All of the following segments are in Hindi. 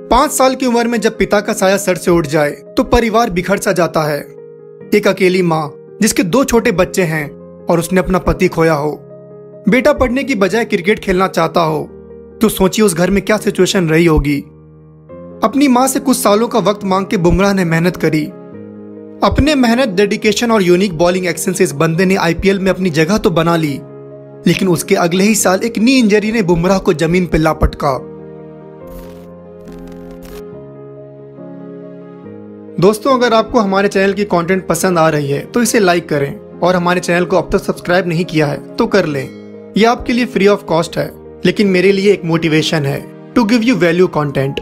5 साल की उम्र में जब पिता का साया सर से उठ जाए तो परिवार बिखर सा जाता है। एक अकेली माँ जिसके 2 छोटे बच्चे हैं और उसने अपना पति खोया हो, बेटा पढ़ने की बजाय क्रिकेट खेलना चाहता हो, तो सोचिए उस घर में क्या सिचुएशन रही होगी। अपनी माँ से कुछ सालों का वक्त मांग के बुमराह ने मेहनत करी। अपने मेहनत, डेडिकेशन और यूनिक बॉलिंग एक्शन से इस बंदे ने आईपीएल में अपनी जगह तो बना ली, लेकिन उसके अगले ही साल एक नी इंजरी ने बुमराह को जमीन पर ला पटका। दोस्तों, अगर आपको हमारे चैनल की कंटेंट पसंद आ रही है तो इसे लाइक करें और हमारे चैनल को अब तक सब्सक्राइब नहीं किया है तो कर लें। यह आपके लिए फ्री ऑफ कॉस्ट है, लेकिन मेरे लिए एक मोटिवेशन है to give you value content.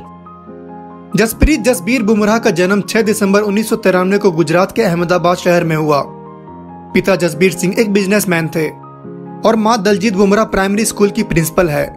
Jasprit Jasbir Bumrah का जन्म 6 दिसंबर 1993 को गुजरात के अहमदाबाद शहर में हुआ। पिता जसबीर सिंह एक बिजनेसमैन थे और मां दलजीत बुमराह प्राइमरी स्कूल की प्रिंसिपल है।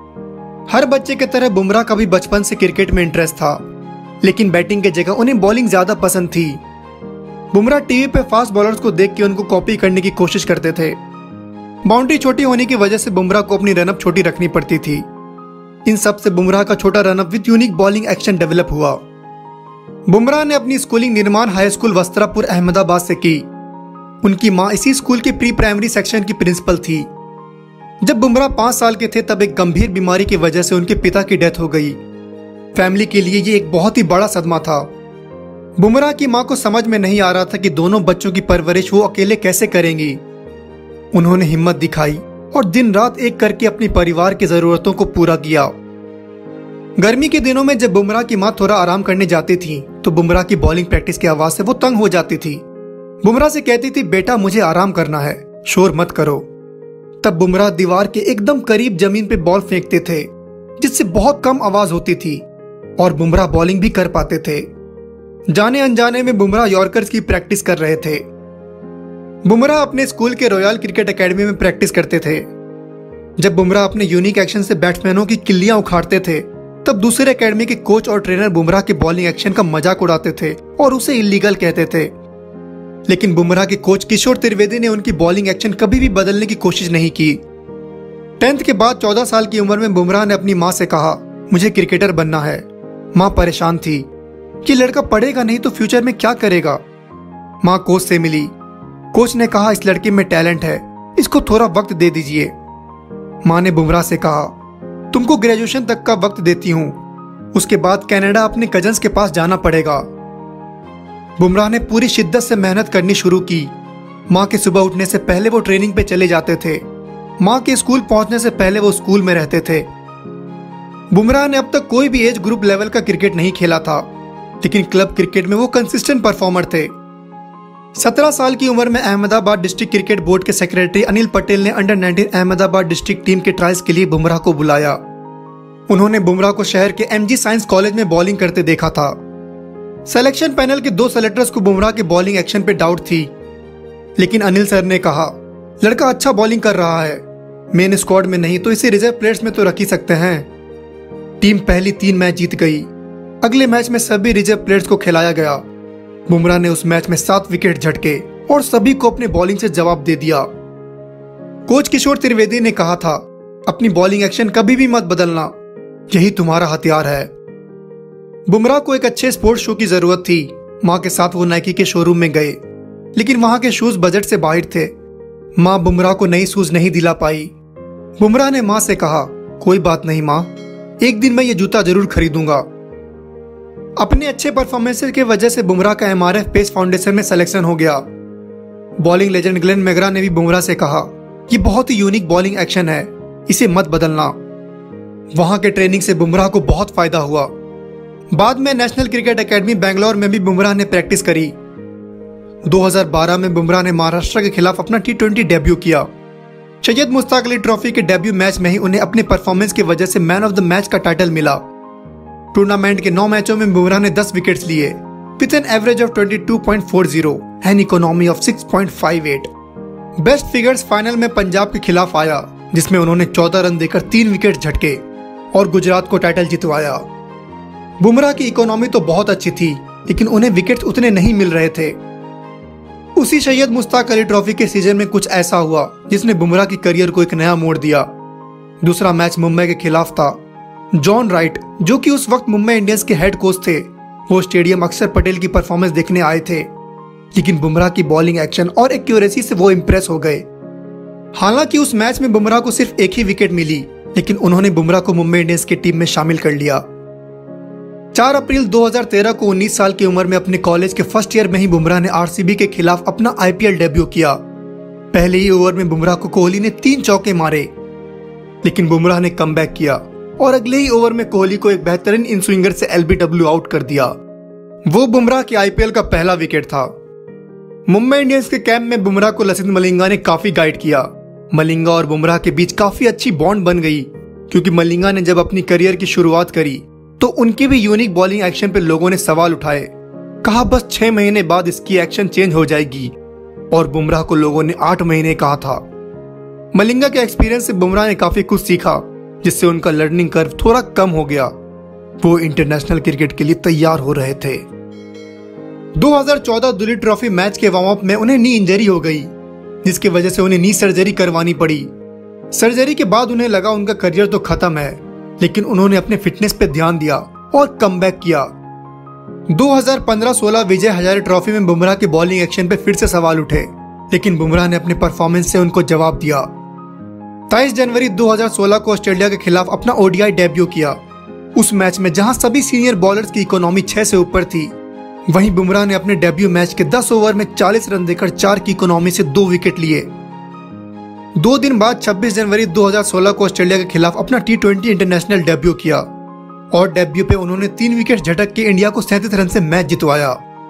हर बच्चे की तरह बुमराह का भी बचपन से क्रिकेट में इंटरेस्ट था, लेकिन बैटिंग की जगह उन्हें बॉलिंग ज्यादा पसंद थी। बुमराह टीवी पे फास्ट बॉलर्स को देख के उनको कॉपी करने की कोशिश करते थे। बाउंड्री छोटी होने की वजह से बुमराह को अपनी रनअप छोटी रखनी पड़ती थी। इन सब से बुमराह का छोटा run up with unique bowling action develop हुआ। बुमराह ने अपनी स्कूलिंग निर्माण हाई स्कूल वस्त्रापुर अहमदाबाद से की। उनकी मां इसी स्कूल के प्री प्राइमरी सेक्शन की प्रिंसिपल थी। जब बुमराह 5 साल के थे तब एक गंभीर बीमारी की वजह से उनके पिता की डेथ हो गई। फैमिली के लिए ये एक बहुत ही बड़ा सदमा था। बुमराह की मां को समझ में नहीं आ रहा था कि दोनों बच्चों की परवरिश वो अकेले कैसे करेंगी। उन्होंने हिम्मत दिखाई और दिन रात एक करके अपनी परिवार की जरूरतों को पूरा किया। गर्मी के दिनों में जब बुमराह की मां थोड़ा आराम करने जाती थी तो बुमराह की बॉलिंग प्रैक्टिस की आवाज से वो तंग हो जाती थी। बुमराह से कहती थी, बेटा मुझे आराम करना है, शोर मत करो। तब बुमराह दीवार के एकदम करीब जमीन पे बॉल फेंकते थे, जिससे बहुत कम आवाज होती थी और बुमराह बॉलिंग भी कर पाते थे। जाने अनजाने में बुमराह यॉर्कर्स की प्रैक्टिस कर रहे थे। बुमराह अपने स्कूल के रॉयल क्रिकेट एकेडमी में प्रैक्टिस करते थे। जब बुमराह अपने यूनिक एक्शन से बैट्समैनों की किल्लियां उखाड़ते थे, तब दूसरे एकेडमी के कोच और ट्रेनर बुमराह के बॉलिंग एक्शन का मजाक उड़ाते थे और उसे इलीगल कहते थे। लेकिन बुमराह के कोच किशोर त्रिवेदी ने उनकी बॉलिंग एक्शन कभी भी बदलने की कोशिश नहीं की। 10th के बाद 14 साल की उम्र में बुमराह ने अपनी मां से कहा, मुझे क्रिकेटर बनना है। मां परेशान थी कि लड़का पढ़ेगा नहीं तो फ्यूचर में क्या करेगा। मां कोच से मिली। कोच ने कहा, इस लड़के में टैलेंट है, इसको थोड़ा वक्त दे दीजिए। मां ने बुमराह से कहा, तुमको ग्रेजुएशन तक का वक्त देती हूं, उसके बाद कनाडा अपने कजन्स के पास जाना पड़ेगा। बुमराह ने पूरी शिद्दत से मेहनत करनी शुरू की। मां के सुबह उठने से पहले वो ट्रेनिंग पे चले जाते थे। मां के स्कूल पहुंचने से पहले वो स्कूल में रहते थे। बुमराह ने अब तक कोई भी एज ग्रुप लेवल का क्रिकेट नहीं खेला था, लेकिन क्लब क्रिकेट में वो कंसिस्टेंट परफॉर्मर थे। 17 साल की उम्र में अहमदाबाद डिस्ट्रिक्ट क्रिकेट बोर्ड के सेक्रेटरी अनिल पटेल ने अंडर 19 अहमदाबाद डिस्ट्रिक्ट टीम के ट्रायल्स के लिए बुमराह को बुलाया। उन्होंने बुमराह को शहर के एमजी साइंस कॉलेज में बॉलिंग करते देखा था। सिलेक्शन पैनल के 2 सेलेक्टर्स को बुमराह के बॉलिंग एक्शन पे डाउट थी, लेकिन अनिल सर ने कहा, लड़का अच्छा बॉलिंग कर रहा है, मेन स्क्वाड में नहीं तो इसे रिजर्व प्लेयर्स में तो रख ही सकते हैं। टीम पहली 3 मैच जीत गई। अगले मैच में सभी रिजर्व प्लेयर्स को खिलाया गया। बुमराह ने उस मैच में 7 विकेट झटके और सभी को अपने बॉलिंग से जवाब दे दिया। कोच किशोर त्रिवेदी ने कहा था, अपनी बॉलिंग एक्शन कभी भी मत बदलना, यही तुम्हारा हथियार है। बुमराह को एक अच्छे स्पोर्ट्स शू की जरूरत थी। मां के साथ वो नाइकी के शोरूम में गए, लेकिन वहां के शूज बजट से बाहर थे। मां बुमराह को नई शूज नहीं दिला पाई। बुमराह ने मां से कहा, कोई बात नहीं मां, एक दिन मैं ये जूता जरूर खरीदूंगा। अपने अच्छे परफॉर्मेंस की वजह से बुमराह का एमआरएफ पेस फाउंडेशन में सिलेक्शन हो गया। बॉलिंग लेजेंड ग्लेन मैकग्रा ने भी बुमराह से कहा, ये बहुत ही यूनिक बॉलिंग एक्शन है, इसे मत बदलना। वहां के ट्रेनिंग से बुमराह को बहुत फायदा हुआ। बाद में नेशनल क्रिकेट एकेडमी बेंगलोर में भी बुमराह ने प्रैक्टिस करी। 2012 में बुमराह ने महाराष्ट्र के खिलाफ अपना T20 डेब्यू किया। सैयद मुश्ताक अली ट्रॉफी के डेब्यू मैच में ही उन्हें अपने परफॉर्मेंस की वजह से मैन ऑफ द मैच का टाइटल मिला। टूर्नामेंट के 9 मैचों में बुमराह ने 10 विकेट्स लिए with an average of 22.40 and economy of 6.58। Best figures final में पंजाब के खिलाफ आया, जिसमें उन्होंने 14 रन देकर 3 विकेट झटके और गुजरात को टाइटल जितवाया। बुमराह की इकोनॉमी तो बहुत अच्छी थी, लेकिन उन्हें विकेट्स उतने नहीं मिल रहे थे। उसी सैयद मुश्ताक अली ट्रॉफी के सीजन में कुछ ऐसा हुआ जिसने बुमराह की करियर को एक नया मोड़ दिया। दूसरा मैच मुंबई के खिलाफ था। जॉन राइट, जो कि उस वक्त मुंबई इंडियंस के हेड कोच थे, वो स्टेडियम अक्षर पटेल की परफॉर्मेंस देखने आए थे, लेकिन बुमराह की बॉलिंग एक्शन और एक्यूरेसी से वो इंप्रेस हो गए। हालांकि उस मैच में बुमराह को सिर्फ एक ही विकेट मिली, लेकिन उन्होंने बुमराह को मुंबई इंडियंस की टीम में शामिल कर लिया। 4 अप्रैल 2013 को 19 साल की उम्र में अपने कॉलेज के फर्स्ट ईयर में ही बुमराह ने आरसीबी के खिलाफ अपना आईपीएल डेब्यू किया। पहले ही ओवर में बुमराह को कोहली ने 3 चौके मारे, लेकिन बुमराह ने कमबैक किया और अगले ही ओवर में कोहली को एक बेहतरीन इन स्विंगर से एलबीडब्ल्यू आउट कर दिया। वो बुमराह के आईपीएल का पहला विकेट था। मुंबई इंडियंस के कैंप में बुमराह को लसित मलिंगा ने काफी गाइड किया। मलिंगा और बुमराह के बीच काफी अच्छी बॉन्ड बन गई, क्योंकि मलिंगा ने जब अपनी करियर की शुरुआत करी तो उनकी भी यूनिक बॉलिंग एक्शन पे लोगों ने सवाल उठाए। कहा बस 6 महीने बाद इसकी एक्शन चेंज हो जाएगी, और बुमराह को लोगों ने 8 महीने कहा था। मलिंगा के एक्सपीरियंस से बुमराह ने काफी कुछ सीखा, जिससे उनका लर्निंग कर्व थोड़ा कम हो गया। वो इंटरनेशनल क्रिकेट के लिए तैयार हो रहे थे। 2014 दुलीप ट्रॉफी मैच के वार्म अप में उन्हें नी इंजरी हो गई, जिसकी वजह से उन्हें नी सर्जरी करवानी पड़ी। सर्जरी के बाद उन्हें लगा उनका करियर तो खत्म है, लेकिन उन्होंने अपने फिटनेस पे ध्यान दिया और कमबैक किया। 2015-16 विजय हजारे ट्रॉफी में बुमराह के बॉलिंग एक्शन पे फिर से सवाल उठे, लेकिन बुमराह ने अपने परफॉर्मेंस से उनको जवाब दिया। 23 जनवरी 2016 को ऑस्ट्रेलिया के खिलाफ अपना ओडीआई डेब्यू किया। उस मैच में जहां सभी सीनियर बॉलर्स की इकोनॉमी 6 से ऊपर थी, वहीं बुमराह ने अपने डेब्यू मैच के 10 ओवर में 40 रन देकर 4 की इकोनॉमी से 2 विकेट लिए। 2 दिन बाद 26 जनवरी 2016 को ऑस्ट्रेलिया के खिलाफ अपना T20 इंटरनेशनल डेब्यू किया, और डेब्यू पे उन्होंने 3 विकेट झटक के इंडिया को 37 रन से मैच जितवाया।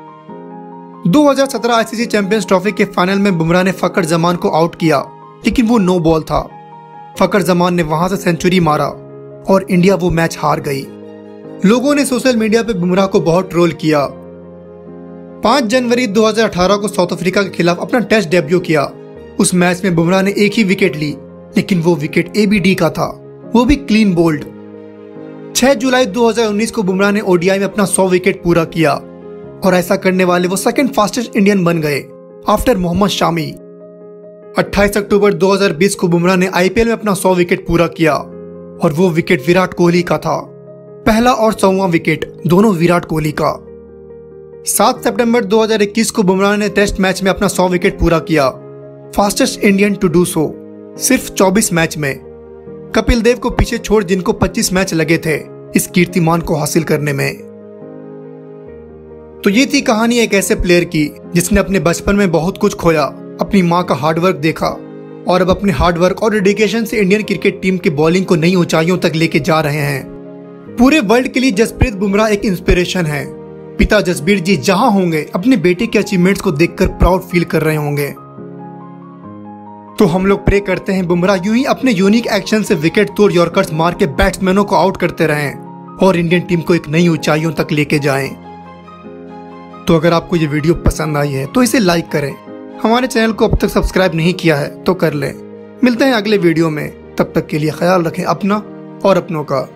2017 आईसीसी चैंपियंस ट्रॉफी के फाइनल में बुमराह ने फकर जमान को आउट किया, लेकिन वो नो बॉल था। फकर जमान ने वहां से सेंचुरी मारा और इंडिया वो मैच हार गई। लोगों ने सोशल मीडिया पे बुमराह को बहुत ट्रोल किया। 5 जनवरी 2018 को साउथ अफ्रीका के खिलाफ अपना टेस्ट डेब्यू किया। उस मैच में बुमराह ने एक ही विकेट ली, लेकिन वो विकेट एबीडी का था, वो भी क्लीन बोल्ड। 6 जुलाई 2019 को बुमराह ने ओडीआई में अपना 100 विकेट पूरा किया, और ऐसा करने वाले वो सेकंड फास्टेस्ट इंडियन बन गए आफ्टर मोहम्मद शामी। 28 अक्टूबर 2020 को बुमराह ने आईपीएल में अपना 100 विकेट पूरा किया, और वो विकेट विराट कोहली का था। पहला और 100वां विकेट दोनों विराट कोहली का। 7 सितंबर 2021 को बुमराह ने टेस्ट मैच में अपना 100 विकेट पूरा किया, fastest Indian to do so, सिर्फ 24 मैच में। कपिल देव को पीछे छोड़, जिनको 25 मैच लगे थे इस कीर्तिमान को हासिल करने में। तो ये थी कहानी एक ऐसे प्लेयर की जिसने अपने बचपन में बहुत कुछ खोया, अपनी माँ का हार्डवर्क देखा, और अब अपने हार्डवर्क और डेडिकेशन से इंडियन क्रिकेट टीम की बॉलिंग को नई ऊंचाइयों तक लेके जा रहे हैं। पूरे वर्ल्ड के लिए जसप्रीत बुमराह एक इंस्पिरेशन है। पिता जसबीर जी जहां होंगे, अपने बेटे के अचीवमेंट्स को देखकर प्राउड फील कर रहे होंगे। तो हम लोग प्रे करते हैं बुमराह यूं ही अपने यूनिक एक्शन से विकेट तोड़ यॉर्कर्स मार के बैट्समैनों को आउट करते रहें और इंडियन टीम को एक नई ऊंचाइयों तक लेके जाएं। तो अगर आपको ये वीडियो पसंद आई है तो इसे लाइक करें। हमारे चैनल को अब तक सब्सक्राइब नहीं किया है तो कर लें। मिलते हैं अगले वीडियो में, तब तक के लिए ख्याल रखें अपना और अपनों का।